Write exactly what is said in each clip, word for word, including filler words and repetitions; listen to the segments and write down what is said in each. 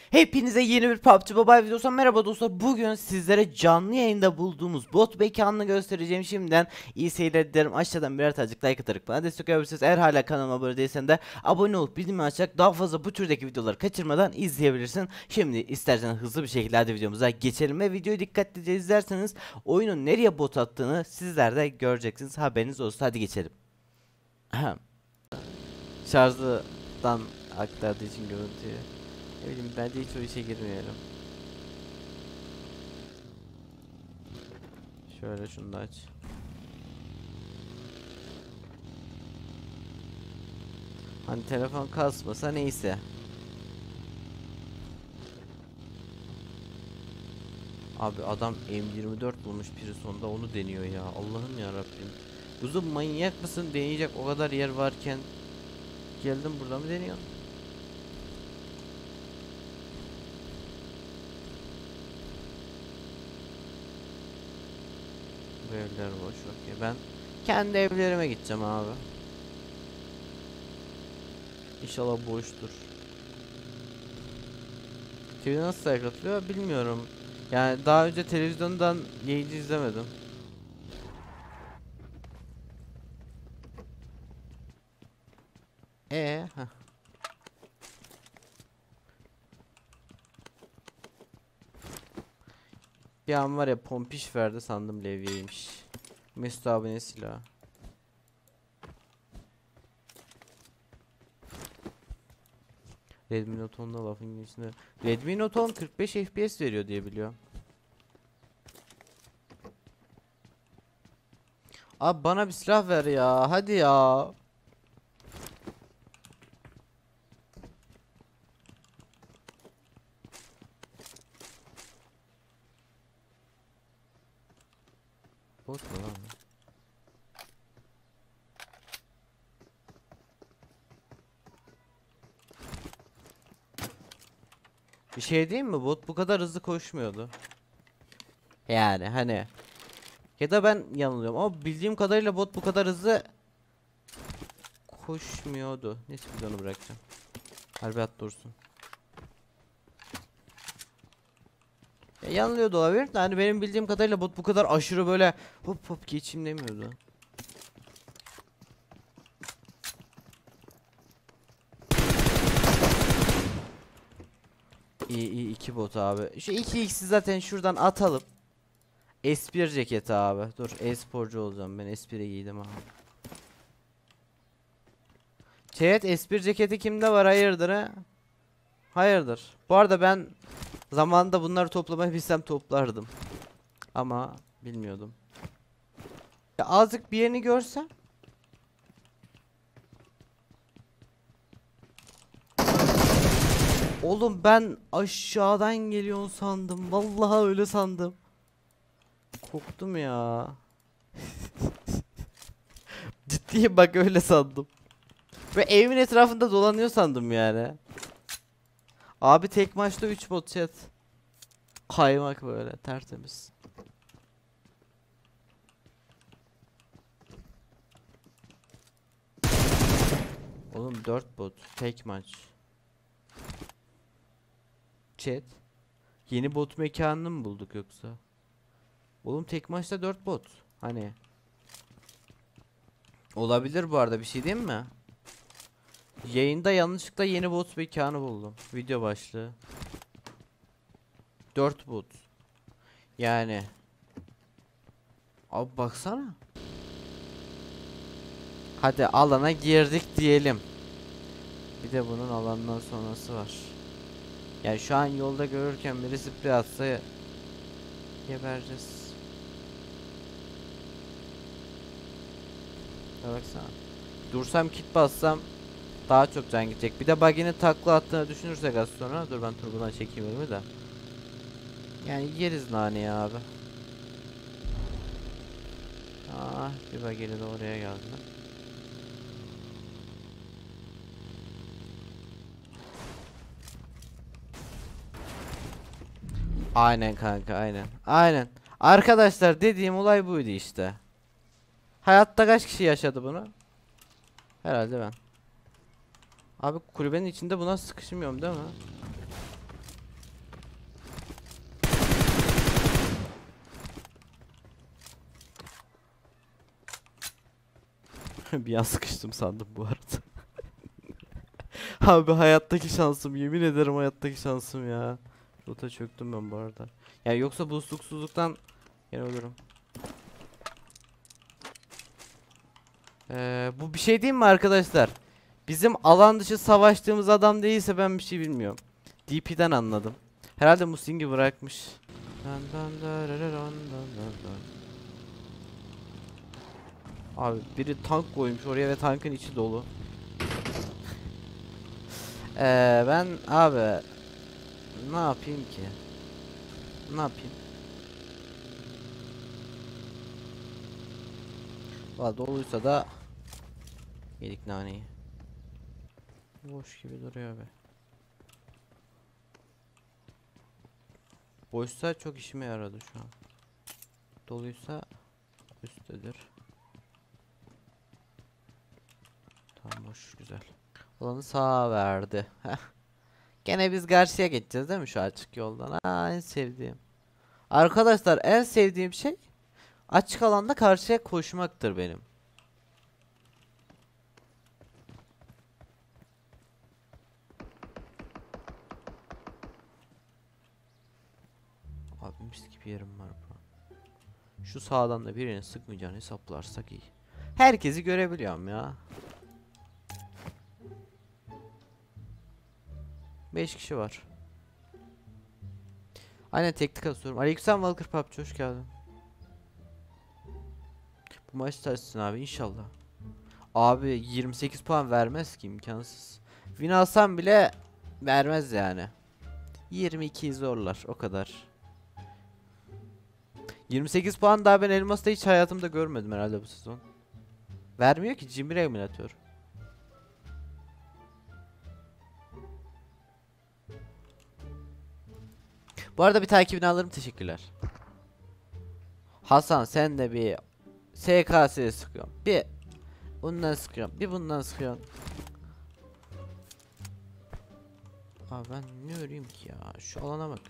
Hepinize yeni bir P U B G Mobile videosundan merhaba dostlar. Bugün sizlere canlı yayında bulduğumuz bot mekanını göstereceğim. Şimdiden iyi seyirler dilerim. Aşağıdan birer tacık like atarak bana destek olabilirsiniz. Eğer hala kanalıma abone değilsen de abone olup bildirimleri açarak daha fazla bu türdeki videoları kaçırmadan izleyebilirsin. Şimdi istersen hızlı bir şekilde hadi videomuza geçelim ve videoyu dikkatlice izlerseniz oyunun nereye bot attığını sizler de göreceksiniz. Haberiniz olsun. Hadi geçelim. Şarjdan aktardığı için görüntüyü. Ne bileyim, bence hiç o işe girmeyelim. Şöyle şunu da aç. Hani telefon kasmasa neyse. Abi adam M yirmi dört bulmuş Prison'da, onu deniyor ya. Allah'ım ya Rabbim. Kuzum, manyak mısın? Deneyecek o kadar yer varken geldim burada mı deniyor? Bu evler boş, okey. Ben kendi evlerime gideceğim abi. İnşallah boştur. T V nasıl sayıklatılıyor bilmiyorum. Yani daha önce televizyondan yayıncı izlemedim. Ee, heh. Bir an var ya, pompiş verdi sandım levyeymiş. Mesut abinin silahı. Redmi Note on'da lafın içinde. Redmi Note on kırk beş F P S veriyor diye biliyorum. Abi bana bir silah ver ya, hadi ya. Bot mu lan? Bir şey diyeyim mi? Bot bu kadar hızlı koşmuyordu. Yani hani. Ya da ben yanılıyorum ama bildiğim kadarıyla bot bu kadar hızlı koşmuyordu. Neyse, biz onu bırakacağım. Harbi at dursun. Ya yanılıyor da olabilir de hani benim bildiğim kadarıyla bot bu kadar aşırı böyle hop hop geçeyim demiyordu. İyi iyi, iki bot abi. Şu iki x'i zaten şuradan atalım. S bir ceket abi. Dur, e-sporcu olacağım ben. S bir'e giydim abi. Chat, S bir ceketi kimde var, hayırdır ha? Hayırdır. Bu arada ben zamanında bunları toplamayı bilsem toplardım. Ama bilmiyordum. Ya azıcık bir yerini görsem. Oğlum ben aşağıdan geliyor sandım. Vallahi öyle sandım. Korktum ya. Ciddiyim bak, öyle sandım. Ve evin etrafında dolanıyor sandım yani. Abi tek maçta üç bot chat. Kaymak böyle tertemiz. Oğlum dört bot tek maç. Chat. Yeni bot mekanını mı bulduk yoksa? Oğlum tek maçta dört bot. Hani. Olabilir bu arada, bir şey diyeyim mi? Yayında yanlışlıkla yeni bot mekanı buldum. Video başlığı. dört bot. Yani. Abi baksana. Hadi alana girdik diyelim. Bir de bunun alandan sonrası var. Yani şu an yolda görürken biri sprey atsa gebereceğiz. Ya baksana. Dursam, kit bassam daha çok can gidecek. Bir de buggy'nin takla attığını düşünürsek az sonra. Dur ben turbodan çekeyim elimi de. Yani yeriz naneyi abi. Ah, bir buggy'li de oraya geldi. Aynen kanka, aynen. Aynen. Arkadaşlar, dediğim olay buydu işte. Hayatta kaç kişi yaşadı bunu? Herhalde ben. Abi kulübenin içinde buna sıkışmıyorum değil mi? Bir an sıkıştım sandım bu arada. Abi hayattaki şansım, yemin ederim hayattaki şansım ya. Rota çöktüm ben bu arada. Ya yoksa bu usluksuzluktan gene ölürüm. Ee, bu bir şey değil mi arkadaşlar? Bizim alan dışı savaştığımız adam değilse ben bir şey bilmiyorum. D P'den anladım. Herhalde Mustang'i bırakmış. Abi biri tank koymuş oraya ve tankın içi dolu. Ee, ben abi ne yapayım ki? Ne yapayım? Valla doluysa da yedik naneyi. Boş gibi duruyor be. Boşsa çok işime yaradı şu an. Doluysa üsttedir. Tam boş, güzel. Alanı sağa verdi. Heh. Gene biz karşıya geçeceğiz değil mi şu açık yoldan? Aa, en sevdiğim. Arkadaşlar en sevdiğim şey açık alanda karşıya koşmaktır benim. Abi mis gibi yerim var bu. Şu sağdan da birini sıkmayacağını hesaplarsak iyi. Herkesi görebiliyorum ya. beş kişi var. Aynen teknik atıyorum. Aleykümselam Walker P U B G, hoş geldin. Bu maç taşsın abi inşallah. Abi yirmi sekiz puan vermez ki, imkansız. Win alsam bile vermez yani. yirmi ikiyi zorlar o kadar. yirmi sekiz puan daha ben Elmas'ta hiç hayatımda görmedim herhalde bu sezon. Vermiyor ki, cimri emülatör. Bu arada bir takibini alırım, teşekkürler. Hasan sen de bir S K S sıkıyorum. Bir bundan sıkıyorum. Bir bundan sıkıyorum. Abi ben ne öreyim ki ya? Şu alana bak.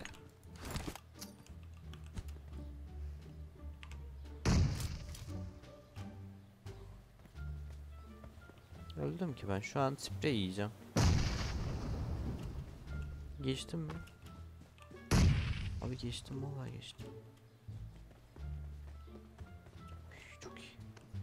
Öldüm ki ben. Şu an sprey yiyeceğim. Geçtim mi? Abi geçtim, vallahi geçtim. Üf, çok iyi.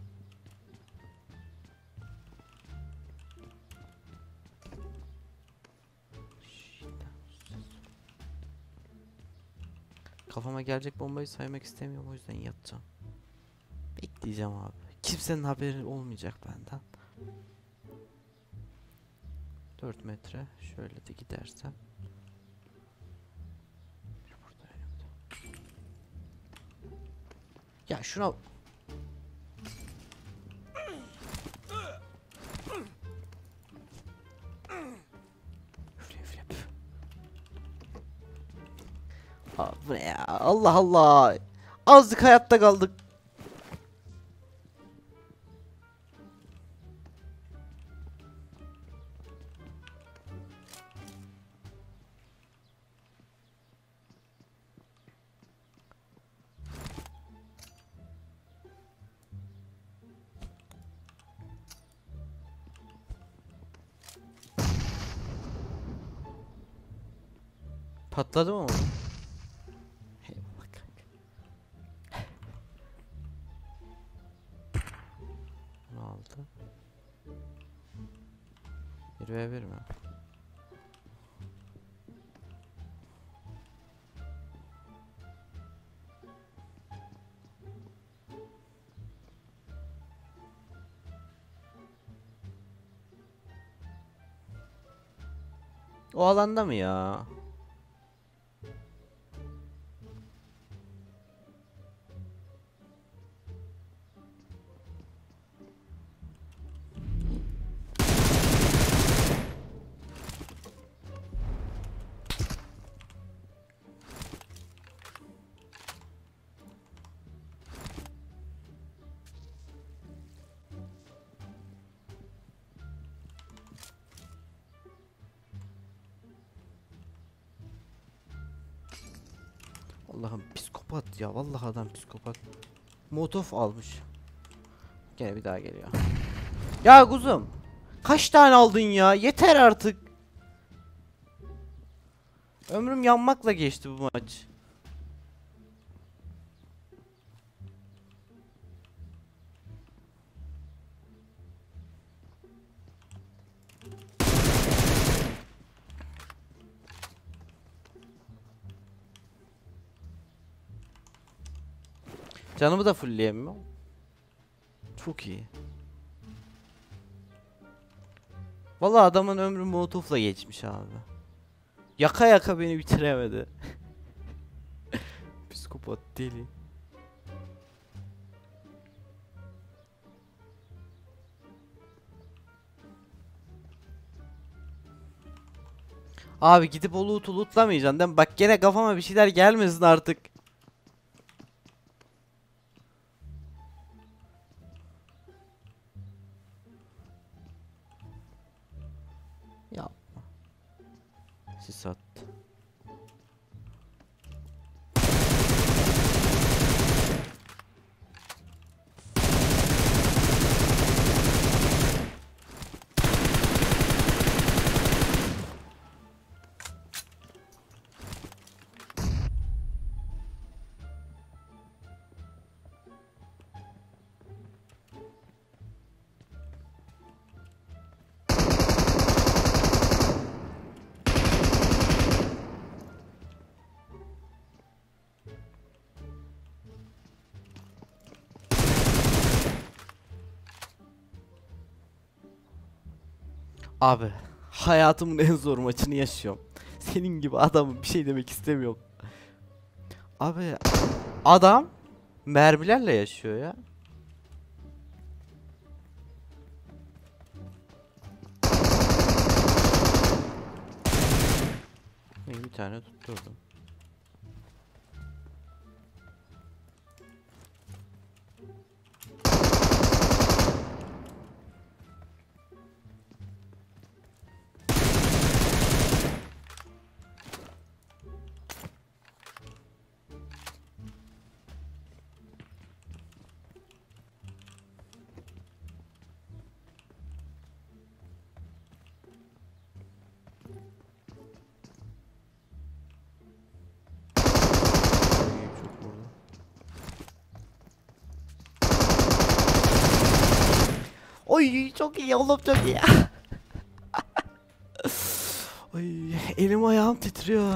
Kafama gelecek bombayı saymak istemiyorum, o yüzden yatacağım. Bekleyeceğim abi. Kimsenin haberi olmayacak benden. dört metre şöyle de gidersem. Ya şuna üfle üfle püf. Aa, bu ne ya? Allah Allah. Azıcık hayatta kaldık. Patladı mı o? Eyvallah kanka. Ne oldu? bir ve bir mi? O alanda mı ya? Allah'ım psikopat ya, vallahi adam psikopat. Motof almış. Gene bir daha geliyor. Ya kuzum. Kaç tane aldın ya? Yeter artık. Ömrüm yanmakla geçti bu maç. Canımı da fullleyemiyorum. Çok iyi. Vallahi adamın ömrü molotofla geçmiş abi. Yaka yaka beni bitiremedi. Psikopat deli. Abi gidip o loot'u lootlamayacaksın değil mi? Bak gene kafama bir şeyler gelmesin artık. Yapma. Sis attı. Abi hayatımın en zor maçını yaşıyorum. Senin gibi adamın bir şey demek istemiyorum. Abi adam mermilerle yaşıyor ya. Bir tane tutturdum. Oy çok iyi oğlum, çok iyi. Oy elim ayağım titriyor.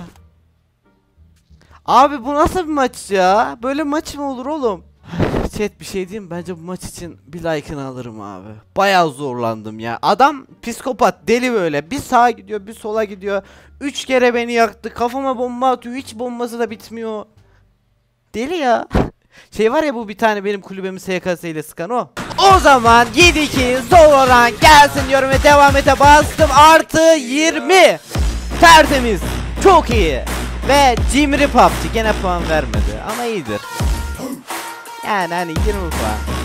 Abi bu nasıl bir maç ya? Böyle maç mı olur oğlum? Chat bir şey diyeyim, bence bu maç için bir like'ını alırım abi. Bayağı zorlandım ya. Adam psikopat deli böyle. Bir sağa gidiyor bir sola gidiyor. Üç kere beni yaktı. Kafama bomba atıyor. Hiç bombası da bitmiyor. Deli ya. Şey var ya, bu bir tane benim kulübemi S K S ile sıkan o. O zaman yedi iki Zororan gelsin diyorum ve devam ete bastım. Artı yirmi. Tertemiz. Çok iyi. Ve Cimri P U B G gene puan vermedi ama iyidir. Yani hani yirmi puan.